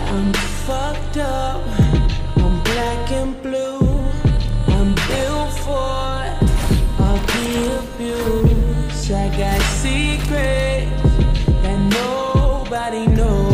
I'm fucked up, I'm black and blue. I'm built for all the abuse. I got secrets that nobody knows.